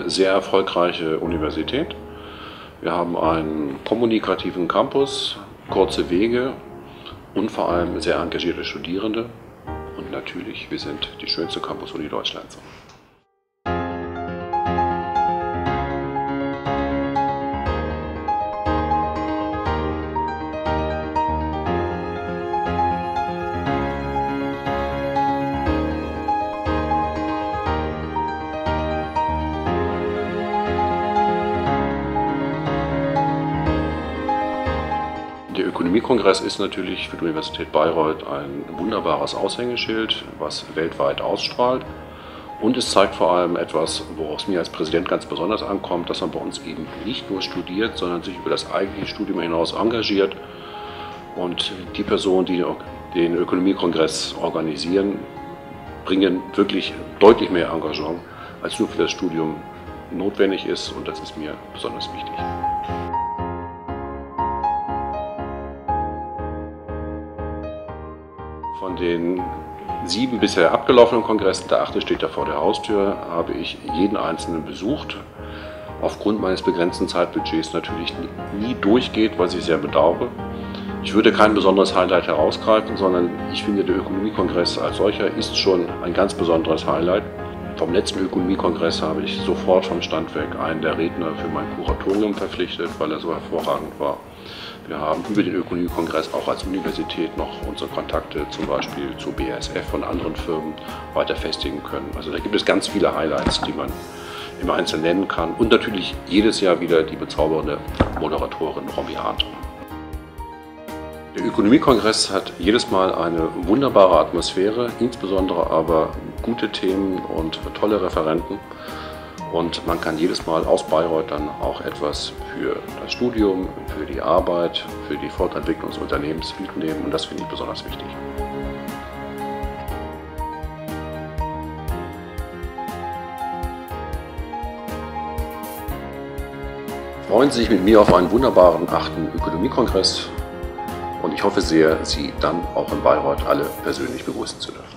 eine sehr erfolgreiche Universität. Wir haben einen kommunikativen Campus, kurze Wege und vor allem sehr engagierte Studierende. Und natürlich, wir sind die schönste Campus-Uni Deutschlands. Der Ökonomiekongress ist natürlich für die Universität Bayreuth ein wunderbares Aushängeschild, was weltweit ausstrahlt. Und es zeigt vor allem etwas, worauf es mir als Präsident ganz besonders ankommt, dass man bei uns eben nicht nur studiert, sondern sich über das eigentliche Studium hinaus engagiert. Und die Personen, die den Ökonomiekongress organisieren, bringen wirklich deutlich mehr Engagement, als nur für das Studium notwendig ist. Und das ist mir besonders wichtig. Von den 7 bisher abgelaufenen Kongressen, der 8. steht da vor der Haustür, habe ich jeden einzelnen besucht. Aufgrund meines begrenzten Zeitbudgets natürlich nie durchgeht, was ich sehr bedauere. Ich würde kein besonderes Highlight herausgreifen, sondern ich finde, der Ökonomiekongress als solcher ist schon ein ganz besonderes Highlight. Vom letzten Ökonomiekongress habe ich sofort vom Stand weg einen der Redner für mein Kuratorium verpflichtet, weil er so hervorragend war. Wir haben über den Ökonomiekongress auch als Universität noch unsere Kontakte zum Beispiel zu BASF und anderen Firmen weiter festigen können. Also da gibt es ganz viele Highlights, die man im Einzelnen nennen kann. Und natürlich jedes Jahr wieder die bezaubernde Moderatorin Romy Hart. Der Ökonomiekongress hat jedes Mal eine wunderbare Atmosphäre, insbesondere aber gute Themen und tolle Referenten. Und man kann jedes Mal aus Bayreuth dann auch etwas für das Studium, für die Arbeit, für die Fortentwicklung des Unternehmens mitnehmen. Und das finde ich besonders wichtig. Freuen Sie sich mit mir auf einen wunderbaren 8. Ökonomiekongress. Und ich hoffe sehr, Sie dann auch in Bayreuth alle persönlich begrüßen zu dürfen.